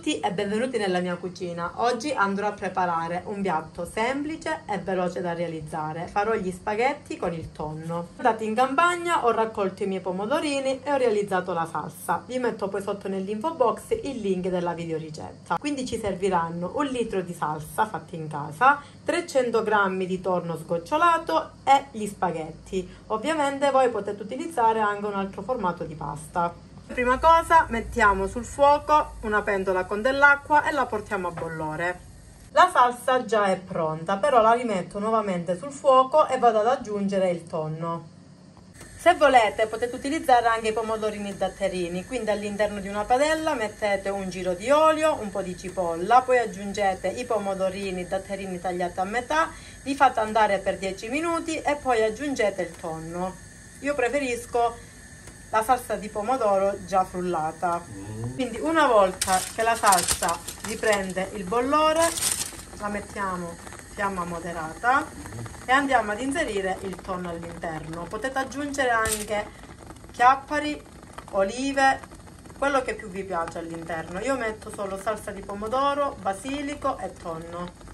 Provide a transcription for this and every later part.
tutti e benvenuti nella mia cucina. Oggi andrò a preparare un piatto semplice e veloce da realizzare. Farò gli spaghetti con il tonno. Andati in campagna, ho raccolto i miei pomodorini e ho realizzato la salsa. Vi metto poi sotto nell'info box il link della videoricetta. Quindi ci serviranno 1 litro di salsa fatta in casa, 300 g di tonno sgocciolato e gli spaghetti. Ovviamente voi potete utilizzare anche un altro formato di pasta. Prima cosa mettiamo sul fuoco una pentola con dell'acqua e la portiamo a bollore. La salsa già è pronta, però la rimetto nuovamente sul fuoco e vado ad aggiungere il tonno. Se volete potete utilizzare anche i pomodorini datterini, quindi all'interno di una padella mettete un giro di olio, un po' di cipolla, poi aggiungete i pomodorini datterini tagliati a metà, li fate andare per 10 minuti e poi aggiungete il tonno. Io preferisco la salsa di pomodoro già frullata. Quindi una volta che la salsa riprende il bollore, la mettiamo a fiamma moderata e andiamo ad inserire il tonno all'interno. Potete aggiungere anche chiappari, olive, quello che più vi piace all'interno. Io metto solo salsa di pomodoro, basilico e tonno.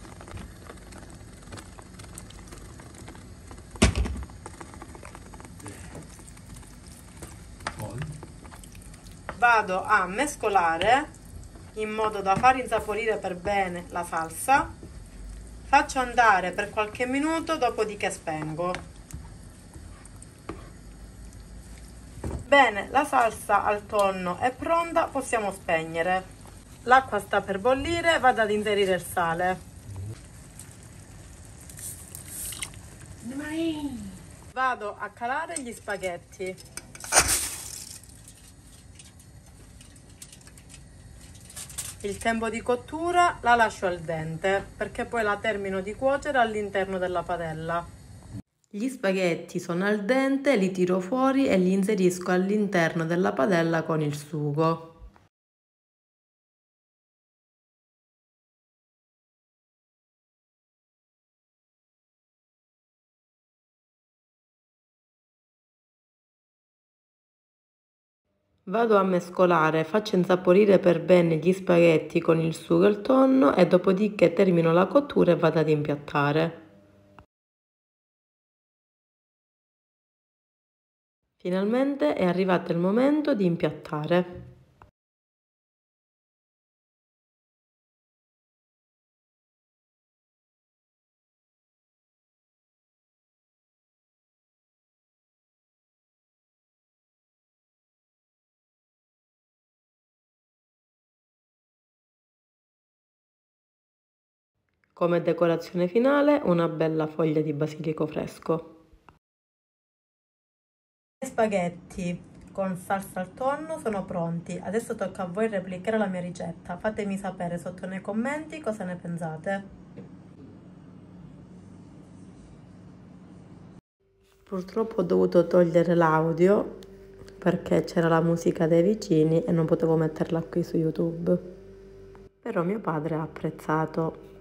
Vado a mescolare in modo da far insaporire per bene la salsa, faccio andare per qualche minuto, dopodiché spengo. Bene, la salsa al tonno è pronta, possiamo spegnere. L'acqua sta per bollire, vado ad inserire il sale. Vado a calare gli spaghetti. Il tempo di cottura la lascio al dente perché poi la termino di cuocere all'interno della padella. Gli spaghetti sono al dente, li tiro fuori e li inserisco all'interno della padella con il sugo. Vado a mescolare, faccio insaporire per bene gli spaghetti con il sugo e il tonno e dopodiché termino la cottura e vado ad impiattare. Finalmente è arrivato il momento di impiattare. Come decorazione finale una bella foglia di basilico fresco. Gli spaghetti con salsa al tonno sono pronti. Adesso tocca a voi replicare la mia ricetta. Fatemi sapere sotto nei commenti cosa ne pensate. Purtroppo ho dovuto togliere l'audio perché c'era la musica dei vicini e non potevo metterla qui su YouTube. Però mio padre ha apprezzato.